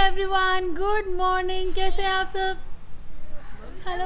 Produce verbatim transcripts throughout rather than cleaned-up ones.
Everyone, good morning. कैसे हैं आप सब? हेलो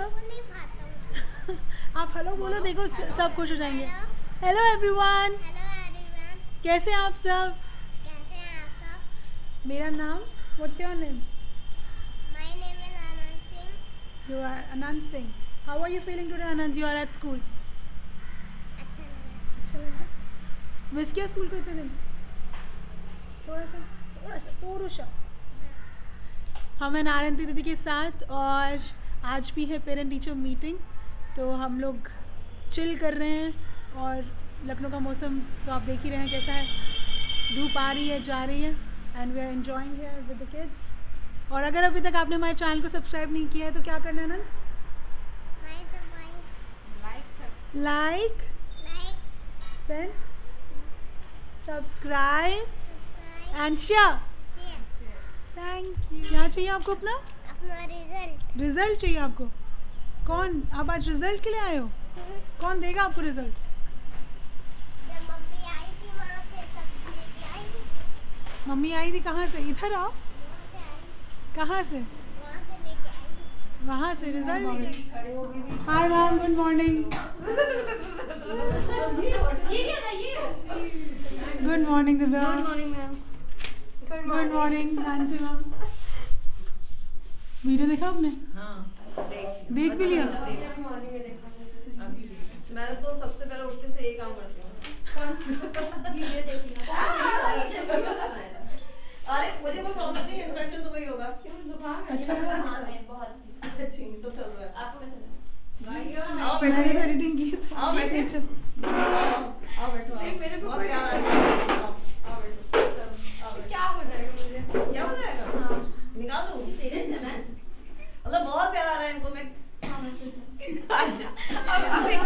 आप हेलो बोलो, देखो सब खुश हो जाएंगे। हेलो एवरीवन, कैसे हैं आप सब? कैसे हैं आप सब? मेरा नाम, what's your name? My name is Anand Singh. You are Anand Singh. How are you feeling today, Anand? You are at school. अच्छा लगा। अच्छा लगा। मिस किया स्कूल को इतने दिन? थोड़ा सा थोड़ा सा थोड़ा सा हम हैं नारायणी दीदी के साथ और आज भी है पेरेंट टीचर मीटिंग, तो हम लोग चिल कर रहे हैं। और लखनऊ का मौसम तो आप देख ही रहे हैं कैसा है, धूप आ रही है जा रही है, and we are enjoying here with the kids. और अगर अभी तक आपने हमारे चैनल को सब्सक्राइब नहीं किया है तो क्या करना है Anand? Like then subscribe and share. Thank you. क्या चाहिए आपको? अपना अपना रिजल्ट। रिजल्ट चाहिए आपको? कौन, आप आज रिजल्ट के लिए आए हो? कौन देगा आपको रिजल्ट? जब मम्मी आई थी वहाँ से तब लेके आई थी। मम्मी आई थी कहाँ से? इधर आओ। वहाँ से आई, कहाँ से? वहाँ से लेके आई। वहाँ से result. Hi ma'am, good morning. Good morning Divya. Good morning ma'am. Good morning Nancy ma'am. Video देखा आपने? हाँ, देख भी लिया? मॉर्निंग में देखा मैं तो सबसे पहले उठते से यही काम करती हूँ। वीडियो देखी ना। अरे मुझे कोई प्रॉब्लम नहीं है, इन्फेक्शन तो वही होगा। क्यों जुकाम है? अच्छा हाँ मैं बहुत अच्छी सब चल रहा है। आपको कैसा लगा? आओ मैंने बैठो। तो एडिटिंग की तो आओ बैठो। अच्छा आओ बैठो। नहीं मेरे को कोई आ रहा है। आओ बैठो। क्या हो जाएगा मुझे? क्या हो जाएगा? हाँ निकाल दूँ। सीरियस है मैं? मतलब बहुत प्यार आ रहा है इनको। मैं अच्छा अब अब एक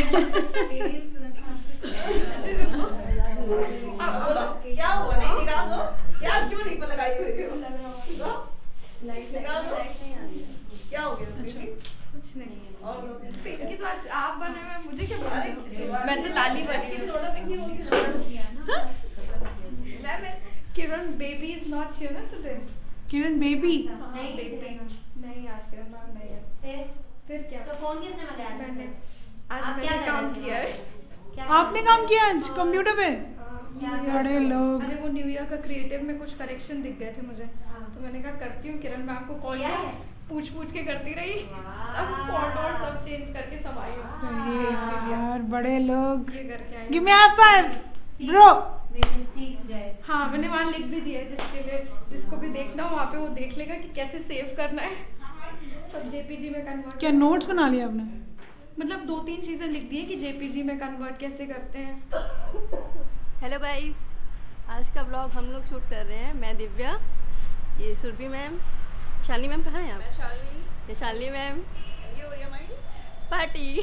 बोलो क्या हुआ? नहीं निकाल दो। क्या क्यों नहीं लगाई हुई हो? दो लाइट निकाल दो। क्या हो गया? अच्छा कुछ नहीं। और पिंकी तो आज आप बने हुए, मुझे क्या बना रहे हो? मैं तो लाली बनी हूँ। थोड़ा पिंकी हो गया ना। मैं Kiran baby is not here ना टुडे। किरण बेबी? नहीं बेबी नहीं, आज किरण मैम नहीं है। फिर फिर क्या? तो फोन किसने लगाया? मैंने आज आप क्या मैंने कर काम रहे थे किया है। क्या आपने काम किया आज कंप्यूटर पे? बड़े लोग। अरे वो न्यू ईयर का क्रिएटिव में कुछ करेक्शन दिख गए थे मुझे, तो मैंने कहा करती हूँ। किरण मैम को कॉल क्या किया, है? पूछ पूछ के करती रही, सब फॉन्ट और सब चेंज करके सब आई हूँ। सही है यार, बड़े लोग। ये करके आई give me high five bro. सीख गए। हाँ मैंने वहाँ लिख भी दिया है, जिसके लिए जिसको भी देखना हो वहाँ पे वो देख लेगा कि कैसे सेव करना है। सब जेपीजी में कन्वर्ट। क्या नोट्स बना लिया आपने? मतलब दो तीन चीज़ें लिख दी है कि जेपीजी में कन्वर्ट कैसे करते हैं। हेलो गाइस, आज का ब्लॉग हम लोग शूट कर रहे हैं। मैं दिव्या, ये सुरभि मैम, शालिनी मैम कहाँ हैं आप? शालिनी, ये शालिनी मैम। ये हो रही है हमारी पार्टी।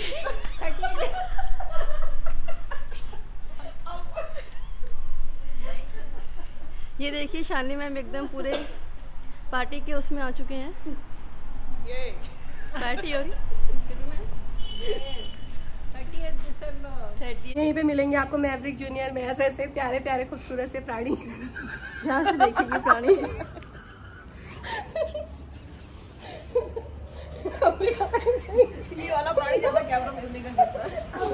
ये देखिए शालिनी मैम एकदम पूरे पार्टी के उसमें आ चुके हैं। ये पार्टी हो रही यहीं पे मिलेंगे आपको मैवरिक जूनियर में ऐसे ऐसे प्यारे प्यारे खूबसूरत से प्राणी। ध्यान से देखिए प्राणी। ये वाला प्राणी ज्यादा कैमरा में नहीं कर सकता।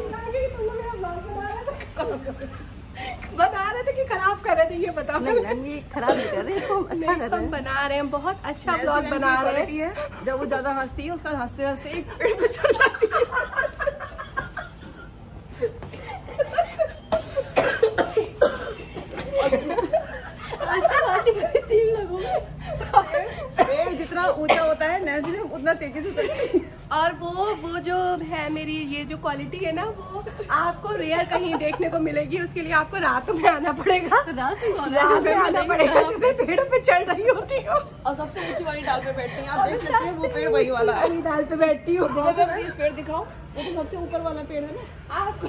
बना रहे थे कि खराब कर रहे थे ये बताओ? नहीं मैम ये खराब नहीं कर रहे, इसको हम अच्छा कर रहे हम हैं। बना रहे हैं, बहुत अच्छा ब्लॉग बना रहे हैं। जब वो ज्यादा हंसती है उसका हंसते हंसते एक पेड़ पे चढ़ जाती है। पेड़ जितना ऊंचा होता है नैन्सी मैम उतना तेजी से चढ़ती है। और वो वो जो है मेरी ये जो क्वालिटी है ना, वो आपको रेयर कहीं देखने को मिलेगी। उसके लिए आपको रात में आना पड़ेगा। रात में कौन रात में आना पड़ेगा जब मैं पेड़ पे चढ़ रही होती हूँ और सबसे ऊंची वाली डाल पे बैठती हैं। आप देख सकते हैं वो पेड़ वही वाला है। वाली डाल पे बैठती हूँ। प्लीज पेड़ दिखाओ, वो तो सबसे ऊपर वाला पेड़ है ना। आपको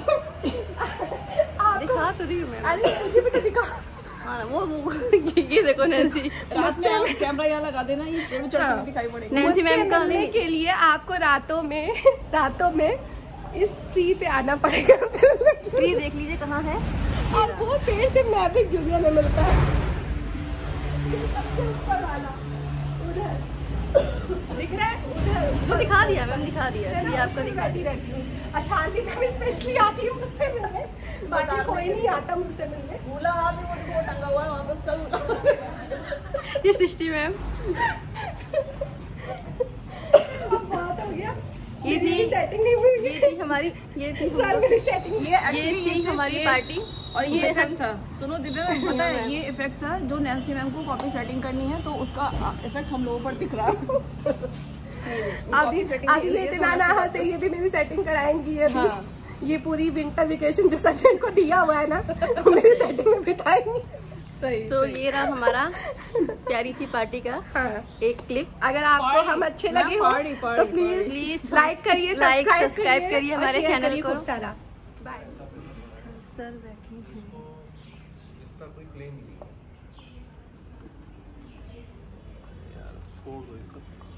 दिखा तो रही हूँ मैं। अरे मुझे भी तो दिखा। हाँ वो वो ये देखो नैन्सी। रात में आप कैमरा यहाँ लगा देना, ये पेड़ चढ़ते हुए दिखाई पड़ेगा। नैन्सी मैम का मिलने के लिए आपको रातों में रातों में इस ट्री पे आना पड़ेगा। ट्री देख लीजिए कहाँ है। और वो पेड़ से मैवरिक जूनियर में मिलता है। सबसे ऊपर वाला। वो दिखा दिया मैम, दिखा दिया ये आपका दिखा बैठी रहती हूँ। अशांति मैम स्पेशली आती हूँ मुझसे मिलने, बाकी कोई नहीं आता मुझसे मिलने। झूला वहाँ पे वो टंगा हुआ है वहाँ पे उसका झूला। ये सृष्टि मैम, बहुत हो गया। ये थी सेटिंग नहीं हुई, ये थी हमारी, ये थी सर मेरी सेटिंग। ये ये थी हमारी पार्टी। और ये इफेक्ट था, सुनो दिव्या मैम, पता है ये इफेक्ट था जो नैन्सी मैम को कॉपी सेटिंग करनी है तो उसका इफेक्ट हम लोगों पर दिख रहा है। अभी अभी ये इतना ना से ये भी मेरी सेटिंग कराएंगी ये भी। ये पूरी विंटर वेकेशन जो सचिन को दिया हुआ है ना तो मेरी सेटिंग में बिताएंगी। सही। तो ये रहा हमारा प्यारी सी पार्टी का हाँ। एक क्लिप। अगर आपको हम अच्छे लगे हो पार्टी, पार्टी, तो प्लीज प्लीज लाइक करिए, लाइक सब्सक्राइब सब्सक्राइब करिए हमारे और शेयर चैनल करिए को। खूब सारा। बाय। सर बैठे हैं। इसका कोई क्लेम नहीं है यार, छोड़ दो इसको।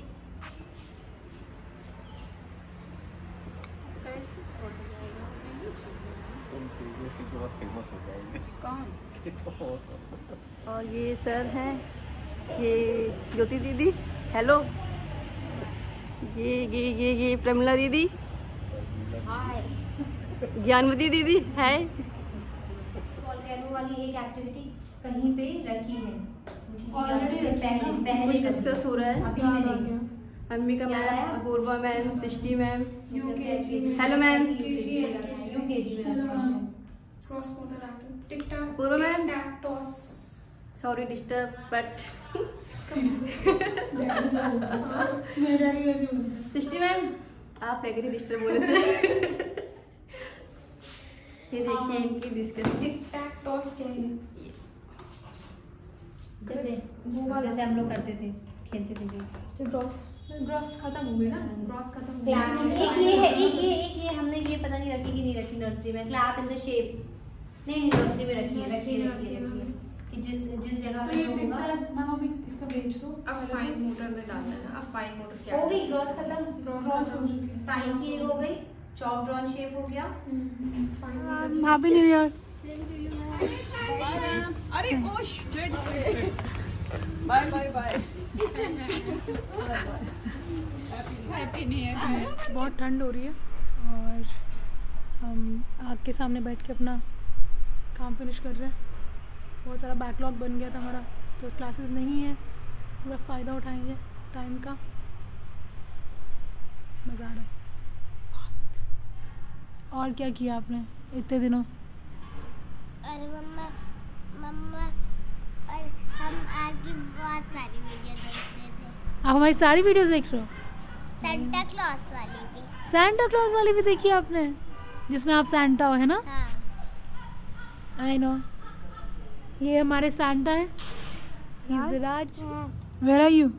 तुम प्रीवियस ही बहुत फेमस हो जाओगे। कौन? तो और ये सर हैं, ये ज्योति दीदी, हेलो। ये ये ये ये प्रमिला दीदी, ज्ञानवती दीदी है। वॉल्केनो वाली एक एक्टिविटी कहीं पे रखी है Already पहले कुछ पहले डिस्कस हो रहा है। अभी मैं देखी अम्बिका क्या आया? Ma'am, Apoorva ma'am, Srishti ma'am. UKG hello ma'am. UKG में Apoorva ma'am, sorry disturb but Srishti ma'am आप रह गई थी डिस्टर्ब होने से। ये देखिए इनकी डिस्कस। जैसे जैसे हम लोग करते थे, खेलते थे। ग्रॉस खत्म हो गई ना, ग्रॉस खत्म हो गई। एक ये है, एक ये एक ये हमने ये पता नहीं रखी कि नहीं रखी नर्सरी में। क्लैप इन द शेप नहीं नहीं नर्सरी में रखी है, रखी है, रखी है, रखी है कि जिस जिस जगह पे होगा। मैम अभी इसका भेज दो। अब फाइन मोटर में डालना है ना। अब फाइन मोटर क्या हो गई ग्रॉस खत्म, ग्रॉस हो चुकी है। फाइन की हो गई, चॉक ड्रॉन शेप हो गया। Happy new year. Bye ma'am. अरे ओश wait wait bye bye bye. बहुत ठंड हो रही है और हम आग के सामने बैठ के अपना काम फिनिश कर रहे हैं। बहुत सारा बैकलॉग बन गया था हमारा, तो क्लासेस नहीं है, पूरा फ़ायदा उठाएंगे टाइम का। मज़ा आ रहा है बहुत। और क्या किया आपने इतने दिनों? और मम्मा मम्मा और हम आगे बहुत सारी वीडियो देख रहे थे। आप हमारी सारी वीडियोस देख रहे हो? सेंटा क्लॉस वाली भी। सैंटा क्लॉज वाली भी देखी आपने, जिसमें आप सैंटा हो, है ना? हाँ। I know. ये हमारे सैंटा है। He's Viraj. Where are you?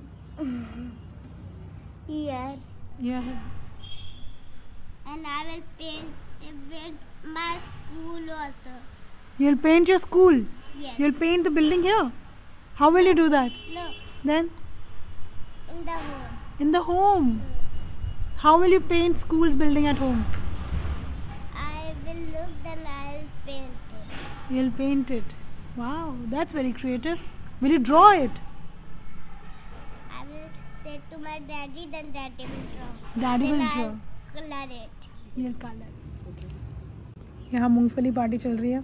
Here. Yeah. And I will paint it with my school also. You'll paint your school. Yes. You'll paint the building here. How will you do that? No, Then in the home. in the home. How will you paint school's building at home? I will look, then I will paint it. You'll paint it. Wow, that's very creative. Will you draw it? I will say to my daddy, then daddy will draw. Daddy then will I'll draw. color it. You'll color. यहाँ मूंगफली party चल रही है।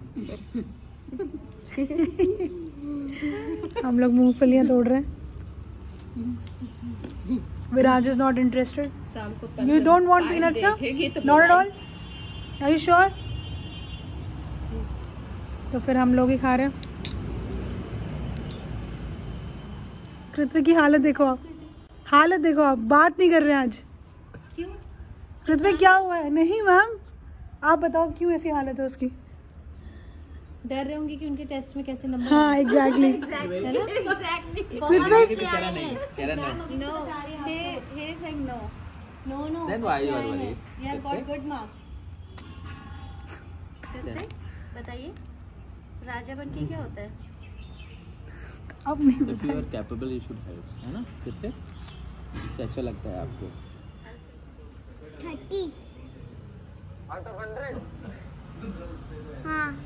हम लोग मूंगफलियाँ तोड़ रहे हैं। विराज is not interested. You don't want peanuts, sir? Not at all. Are you sure? तो फिर हम लोग ही खा रहे हैं। कृत्विक की हालत देखो आप, हालत देखो आप, बात नहीं कर रहे हैं आज। क्यों? कृत्विक क्या हुआ है? नहीं मैम, आप बताओ क्यों ऐसी हालत है उसकी? डर रहे होंगे कि उनके टेस्ट में कैसे नंबर। हाँ एग्जैक्टली। है ना? कृत्विक No, he he is saying no. No, no. Then why you are अच्छे आए हैं. worried? You have got Perfect. good marks. Perfect? बताइए राजा बन के क्या होता है? अब नहीं If you are capable, you should help, है ना? कितने? इससे अच्छा लगता है आपको? Thirty. हाँ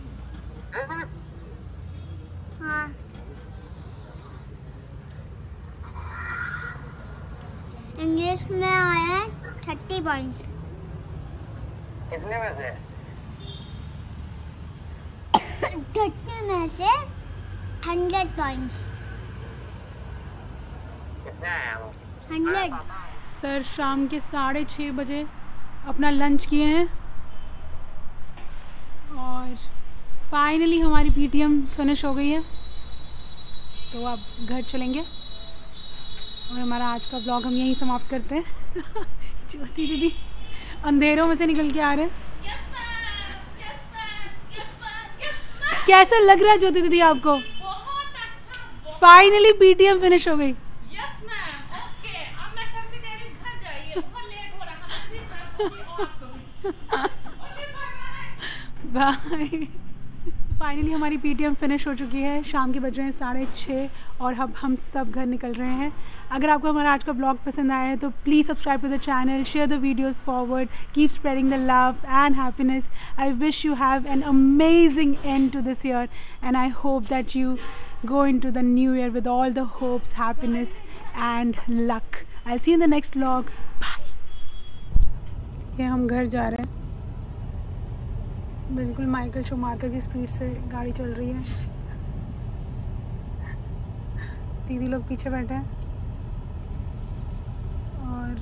हाँ इंग्लिश में आया है थर्टी पॉइंट्स। कितने में से? थर्टी में से हंड्रेड पॉइंट्स। कितने आए वो? हंड्रेड। सर शाम के साढ़े छः बजे अपना लंच किए हैं और फाइनली हमारी पीटीएम फिनिश हो गई है, तो अब घर चलेंगे और हमारा आज का ब्लॉग हम यहीं समाप्त करते हैं। ज्योति दीदी अंधेरों में से निकल के आ रहे हैं। कैसा लग रहा है ज्योति दीदी आपको? बहुत अच्छा। फाइनली पीटीएम फिनिश हो गई। Yes ma'am, okay. अब मैं सर से कह रही हूँ घर जाइए, बहुत लेट हो रहा है। बाय। फाइनली हमारी पीटीएम फिनिश हो चुकी है। शाम के बज रहे हैं साढ़े छः और अब हम सब घर निकल रहे हैं। अगर आपको हमारा आज का ब्लॉग पसंद आया है तो please subscribe to the channel, share the videos forward, keep spreading the love and happiness. I wish you have an amazing end to this year and I hope that you go into the new year with all the hopes, happiness and luck. I'll see you in the next vlog. Bye. ये हम घर जा रहे हैं। बिल्कुल Michael Schumacher की speed से गाड़ी चल रही है। दीदी लोग पीछे बैठे हैं और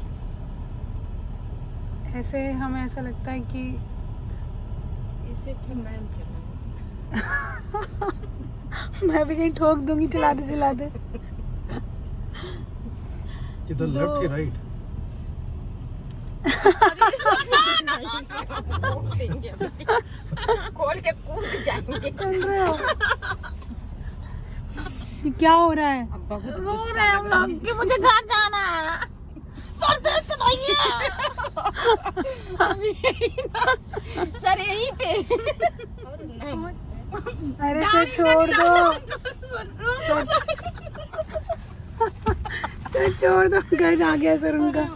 ऐसे हमें ऐसा लगता है कि इससे अच्छा मैं चलाऊं। मैं भी कहीं ठोक दूंगी चलाते चलाते। किधर, लेफ्ट की राइट? खोल के कूद जाएंगे। चल रहे हो? ये क्या हो रहा है? बहुत रो रहे हैं हम लोग कि मुझे घर जाना है। सर दर्द नहीं है। सर यहीं पे। अरे सर छोड़ दो, सर छोड़ दो, घर आ गया सर उनका।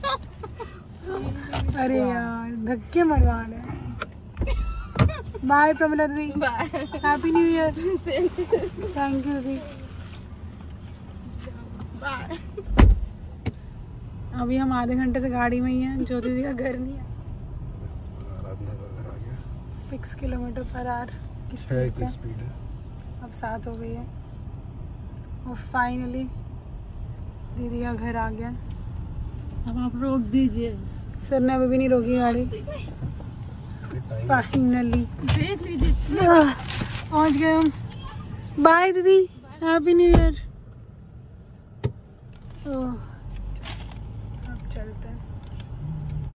अरे यार धक्के मरवा रहे। बाय प्रमिला दीदी, happy new year. Thank you दी। अभी हम आधे घंटे से गाड़ी में ही हैं। ज्योति दीदी का घर नहीं है। सिक्स किलोमीटर पर आवर की स्पीड है, अब सात हो गई है और फाइनली दीदी का घर आ गया। अब आप रोक दीजिए। सर ने अभी भी नहीं रोकी गाड़ी। फाइनली देख लीजिए पहुंच गए हम। बाय दीदी, हैप्पी न्यू ईयर। अब चलते हैं।